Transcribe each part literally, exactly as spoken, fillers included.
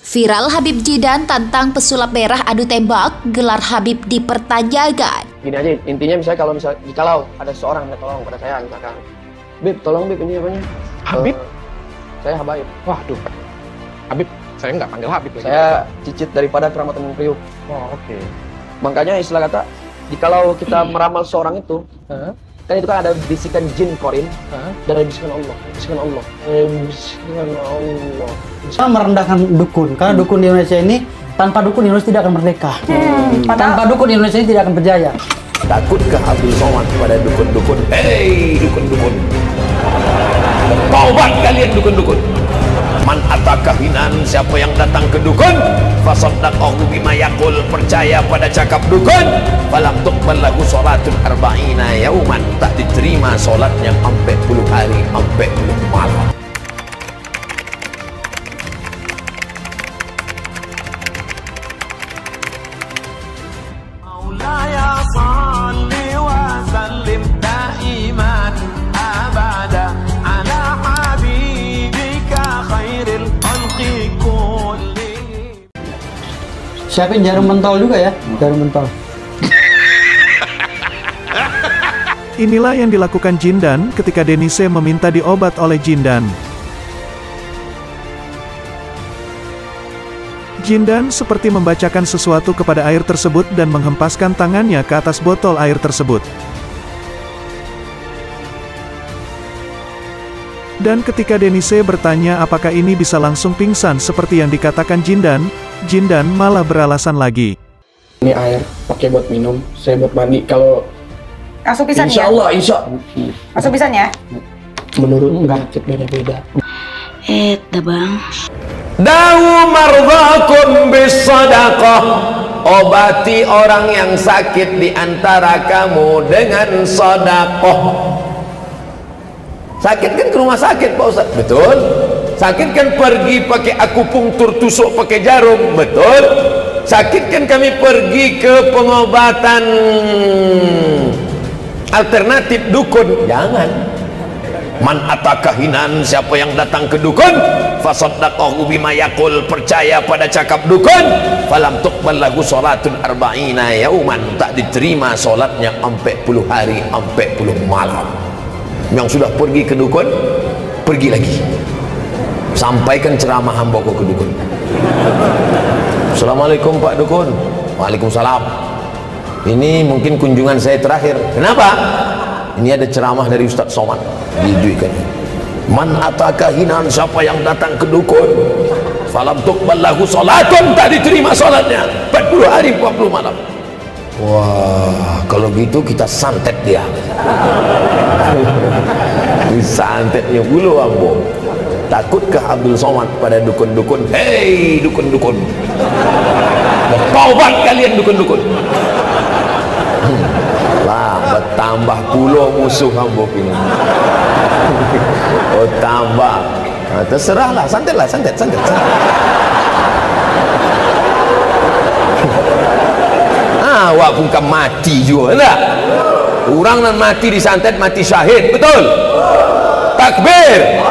Viral Habib Jidan tantang pesulap merah adu tembak, gelar Habib dipertanyakan. Gini aja, intinya misalnya kalau misal, jikalau ada seorang minta tolong pada saya misalkan, Bib, tolong Bib, ini apanya? Habib? Uh, saya Habaib. Waduh, Habib, saya nggak panggil Habib lagi. Saya cicit daripada Keramat Gunung Priuk. Oh, oke. Okay. Makanya istilah kata, jikalau kita meramal seorang itu, huh? kan itu kan ada bisikan jin korin, huh? dan ada bisikan Allah, bisikan Allah, eh, bisikan Allah. Kita merendahkan dukun, karena dukun di Indonesia ini tanpa dukun Indonesia tidak akan merdeka. Hmm, tanpa dukun Indonesia ini tidak akan berjaya. Takutkah Abdul Somad kepada dukun-dukun? Hei dukun-dukun, taubat kalian dukun-dukun. Man ataka hinan, siapa yang datang ke dukun, fasaddaqahu bima yaqul, percaya pada cakap dukun, falam tuqbal lahu salatun arba'ina yauman, tak diterima salatnya sampai puluh hari, sampai puluh malam. Siapin jarum mentol juga ya, jarum mentol. Inilah yang dilakukan Jindan ketika Denise meminta diobat oleh Jindan. Jindan seperti membacakan sesuatu kepada air tersebut dan menghempaskan tangannya ke atas botol air tersebut. Dan ketika Denise bertanya apakah ini bisa langsung pingsan seperti yang dikatakan Jindan, Jindan malah beralasan lagi. Ini air pakai buat minum, saya buat mandi. Kalau langsung pisan ya? Insya Allah, insya langsung pisan ya? Menurut penyakit beda-beda. Eh, dah bang. Dawu mardhakum bisadaqah, obati orang yang sakit di antara kamu dengan sedekah. Sakit kan ke rumah sakit Pak Ustaz, betul. Sakit kan pergi pakai akupunktur, tusuk pakai jarum, betul. Sakit kan kami pergi ke pengobatan alternatif dukun, jangan. Man ataka hinan, siapa yang datang ke dukun, fasaddaqahu bima yaqul, percaya pada cakap dukun, falam tuqbal lahu salatun arba'ina yauman, tak diterima salatnya sampai puluh hari, sampai puluh malam. Yang sudah pergi ke dukun, pergi lagi, sampaikan ceramah hamba ke dukun. Assalamualaikum Pak Dukun. Waalaikumsalam. Ini mungkin kunjungan saya terakhir. Kenapa? Ini ada ceramah dari Ustadz Somad, diduikan. Man ataka hinan, siapa yang datang ke dukun, falam tuqbal lahu salatun, tak diterima salatnya empat puluh hari empat puluh malam. Wah, kalau gitu kita santet dia. Santetnya bulu ambo. Takutkah Abdul Somad pada dukun-dukun? Hei dukun-dukun, taubat kalian dukun-dukun. Hmm. Lah bertambah puluh musuh ambo ini. Oh tambah. Nah, terserahlah, santetlah, santet, santet, santet. Ah, wak pun kan mati juga, enggak? Orang nan mati disantet mati syahid, betul? Takbir.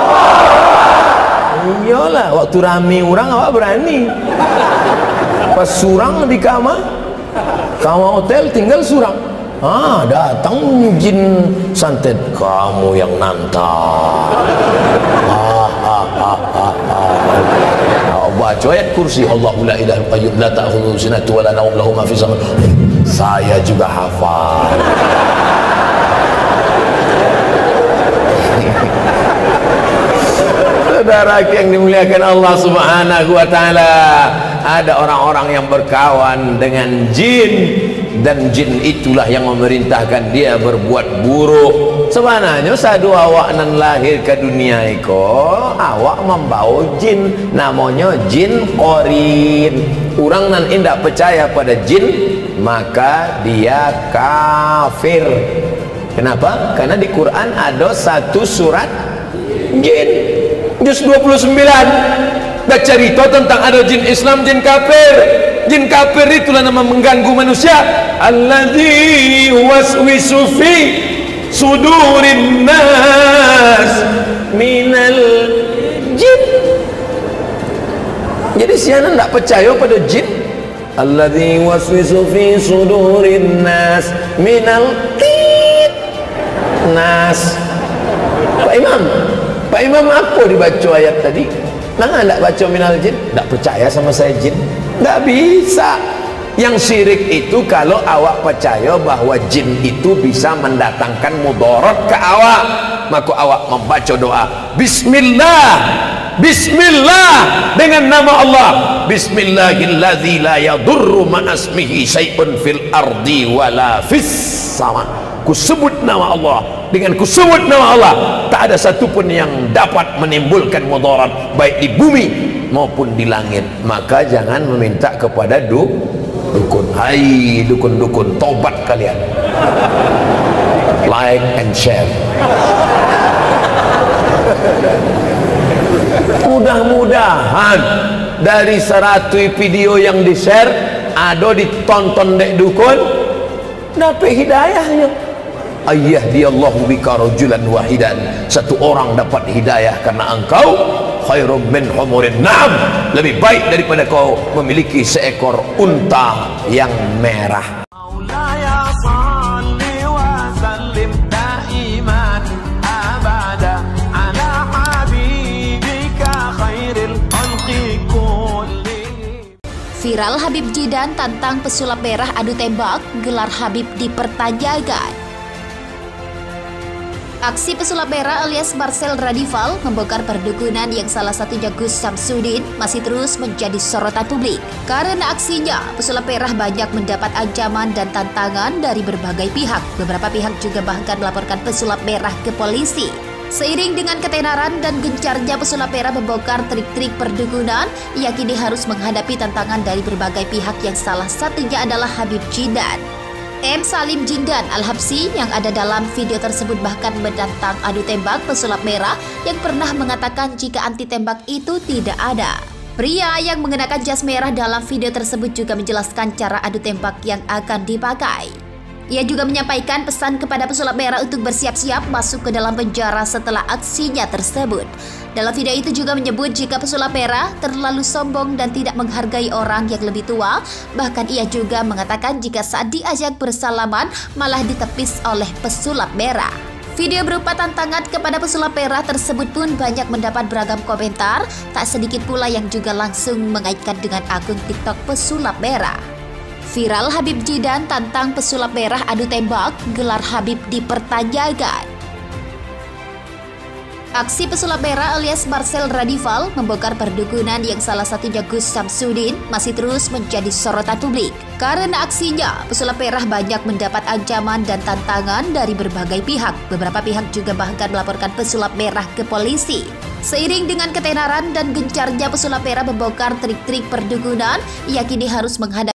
Iyalah, waktu rame orang awak berani. Pas surang di kamar, kamar hotel tinggal surang. Ah, datang jin santet, kamu yang nantar. Ah, ah, ah, ah, ah. Baca ayat kursi, Allahu la ilaha illa qayyum la ta'khudhuhu sinatun wa la nawm lahu ma fis sama. Saya juga hafal. Saudara yang dimuliakan Allah Subhanahu wa taala, ada orang-orang yang berkawan dengan jin, dan jin itulah yang memerintahkan dia berbuat buruk. Sebenarnya sadu awak nan lahir ke dunia iko, awak membawa jin, namanya jin korin. Orang nan indak percaya pada jin, maka dia kafir. Kenapa? Karena di Quran ada satu surat jin, juz dua puluh sembilan, dah cerita tentang ada jin Islam, jin kafir. Jin kafir itulah nama mengganggu manusia. Alladzi waswisu fi sudurin nas minal jin. Jadi si anak tak percaya pada jin. Alladzi waswisu fi sudurin nas minal tit nas. Pak Imam, Pak Imam apa dibaca ayat tadi? Nah, tak baca minal jin? Tak percaya sama saya jin? Tak bisa. Yang syirik itu kalau awak percaya bahwa jin itu bisa mendatangkan mudarat ke awak, maka awak membaca doa Bismillah, Bismillah, dengan nama Allah. Bismillahilladzi la yadurru ma'asmihi syai'un fil ardi wala fis sama. Ku sebut nama Allah, dengan ku sebut nama Allah tak ada satupun yang dapat menimbulkan mudarat baik di bumi maupun di langit. Maka jangan meminta kepada du dukun. Hai dukun-dukun, tobat kalian. Like and share. Mudah-mudahan dari seratus video yang di share ada ditonton dek dukun dapat hidayahnya. Ayah dia Allahu bika rajulan wahidan, satu orang dapat hidayah karena engkau khairum min humurin na'am, lebih baik daripada kau memiliki seekor unta yang merah. Viral Habib Jidan tantang pesulap merah adu tembak, gelar Habib dipertanyakan. Aksi pesulap merah alias Marcel Radival membongkar perdukunan yang salah satunya Gus Samsudin masih terus menjadi sorotan publik. Karena aksinya, pesulap merah banyak mendapat ancaman dan tantangan dari berbagai pihak. Beberapa pihak juga bahkan melaporkan pesulap merah ke polisi. Seiring dengan ketenaran dan gencarnya pesulap merah membongkar trik-trik perdukunan, ia kini harus menghadapi tantangan dari berbagai pihak yang salah satunya adalah Habib Jidan. M. Salim Jindan Al-Habsi yang ada dalam video tersebut bahkan menantang adu tembak pesulap merah yang pernah mengatakan jika anti tembak itu tidak ada. Pria yang mengenakan jas merah dalam video tersebut juga menjelaskan cara adu tembak yang akan dipakai. Ia juga menyampaikan pesan kepada pesulap merah untuk bersiap-siap masuk ke dalam penjara setelah aksinya tersebut. Dalam video itu juga menyebut jika pesulap merah terlalu sombong dan tidak menghargai orang yang lebih tua. Bahkan ia juga mengatakan jika saat diajak bersalaman malah ditepis oleh pesulap merah. Video berupa tantangan kepada pesulap merah tersebut pun banyak mendapat beragam komentar. Tak sedikit pula yang juga langsung mengaitkan dengan akun TikTok pesulap merah. Viral Habib Jidan tantang pesulap merah adu tembak, gelar Habib dipertanyakan. Aksi pesulap merah alias Marcel Radival membongkar perdukunan yang salah satunya Gus Samsudin masih terus menjadi sorotan publik. Karena aksinya, pesulap merah banyak mendapat ancaman dan tantangan dari berbagai pihak. Beberapa pihak juga bahkan melaporkan pesulap merah ke polisi. Seiring dengan ketenaran dan gencarnya pesulap merah membongkar trik-trik perdukunan, ia kini harus menghadapi